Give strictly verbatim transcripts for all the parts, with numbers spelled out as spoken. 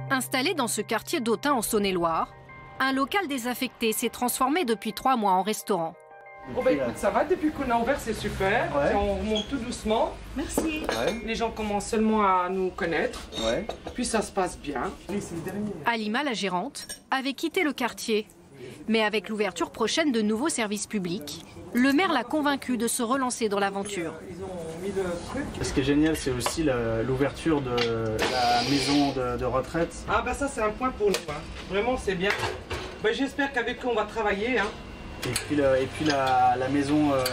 Installé dans ce quartier d'Autun en Saône-et-Loire, un local désaffecté s'est transformé depuis trois mois en restaurant. Oh bah écoute, ça va, depuis qu'on a ouvert, c'est super. Ouais. On remonte tout doucement. Merci. Ouais. Les gens commencent seulement à nous connaître. Ouais. Puis ça se passe bien. Oui, c'est le dernier. Alima, la gérante, avait quitté le quartier. Mais avec l'ouverture prochaine de nouveaux services publics, le maire l'a convaincu de se relancer dans l'aventure. Ils ont mis le truc. Ce qui est génial, c'est aussi l'ouverture de la maison de, de retraite. Ah bah ça, c'est un point pour nous. Hein. Vraiment, c'est bien. Bah, j'espère qu'avec eux, on va travailler. Hein. Et puis, le, et puis la, la maison euh,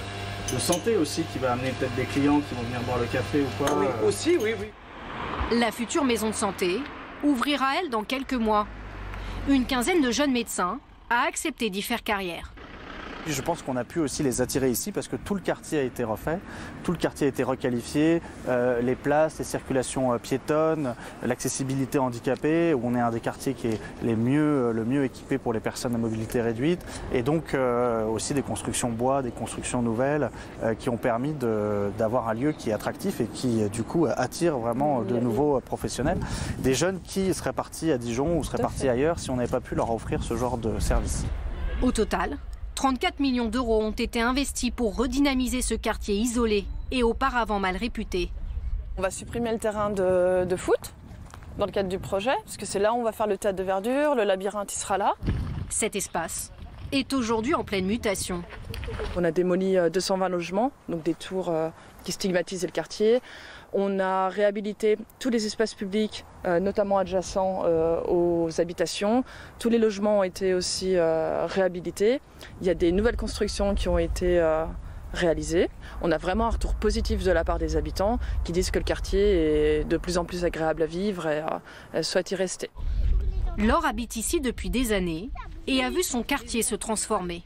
de santé aussi, qui va amener peut-être des clients qui vont venir boire le café ou quoi. Oui, euh. aussi, oui, oui. La future maison de santé ouvrira, elle, dans quelques mois. Une quinzaine de jeunes médecins a accepté d'y faire carrière. Je pense qu'on a pu aussi les attirer ici parce que tout le quartier a été refait, tout le quartier a été requalifié, euh, les places, les circulations euh, piétonnes, l'accessibilité handicapée, où on est un des quartiers qui est les mieux, le mieux équipé pour les personnes à mobilité réduite, et donc euh, aussi des constructions bois, des constructions nouvelles euh, qui ont permis d'avoir un lieu qui est attractif et qui du coup attire vraiment de nouveaux professionnels, des jeunes qui seraient partis à Dijon ou seraient partis ailleurs si on n'avait pas pu leur offrir ce genre de service. Au total, trente-quatre millions d'euros ont été investis pour redynamiser ce quartier isolé et auparavant mal réputé. On va supprimer le terrain de, de foot dans le cadre du projet, parce que c'est là où on va faire le théâtre de verdure, le labyrinthe il sera là. Cet espace est aujourd'hui en pleine mutation. On a démoli deux cent vingt logements, donc des tours euh, qui stigmatisaient le quartier. On a réhabilité tous les espaces publics, euh, notamment adjacents euh, aux habitations. Tous les logements ont été aussi euh, réhabilités. Il y a des nouvelles constructions qui ont été euh, réalisées. On a vraiment un retour positif de la part des habitants qui disent que le quartier est de plus en plus agréable à vivre et euh, souhaitent y rester. Laure habite ici depuis des années et a vu son quartier se transformer.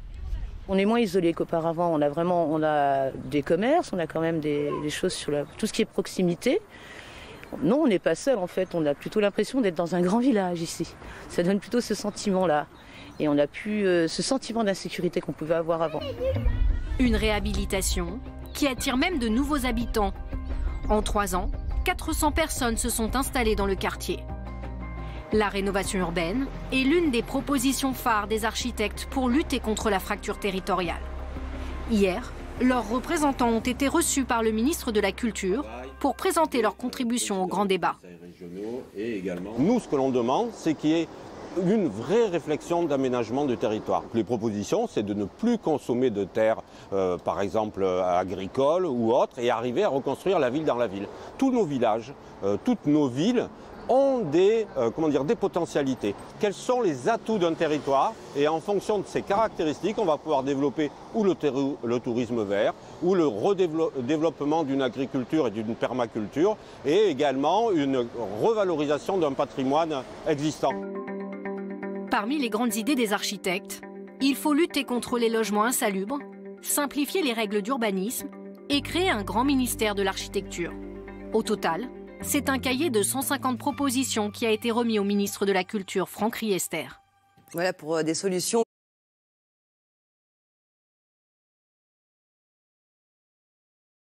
On est moins isolé qu'auparavant. On a vraiment, on a des commerces, on a quand même des, des choses sur la, tout ce qui est proximité. Non, on n'est pas seul en fait. On a plutôt l'impression d'être dans un grand village ici. Ça donne plutôt ce sentiment-là. Et on n'a plus euh, ce sentiment d'insécurité qu'on pouvait avoir avant. Une réhabilitation qui attire même de nouveaux habitants. En trois ans, quatre cents personnes se sont installées dans le quartier. La rénovation urbaine est l'une des propositions phares des architectes pour lutter contre la fracture territoriale. Hier, leurs représentants ont été reçus par le ministre de la Culture pour présenter leur contribution au grand débat. Nous, ce que l'on demande, c'est qu'il y ait une vraie réflexion d'aménagement du territoire. Les propositions, c'est de ne plus consommer de terres, euh, par exemple euh, agricoles ou autres, et arriver à reconstruire la ville dans la ville. Tous nos villages, euh, toutes nos villes ont des, euh, comment dire, des potentialités. Quels sont les atouts d'un territoire? Et en fonction de ces caractéristiques, on va pouvoir développer ou le, le tourisme vert, ou le redéveloppement d'une agriculture et d'une permaculture, et également une revalorisation d'un patrimoine existant. Parmi les grandes idées des architectes, il faut lutter contre les logements insalubres, simplifier les règles d'urbanisme et créer un grand ministère de l'architecture. Au total, c'est un cahier de cent cinquante propositions qui a été remis au ministre de la Culture, Franck Riester. Voilà pour des solutions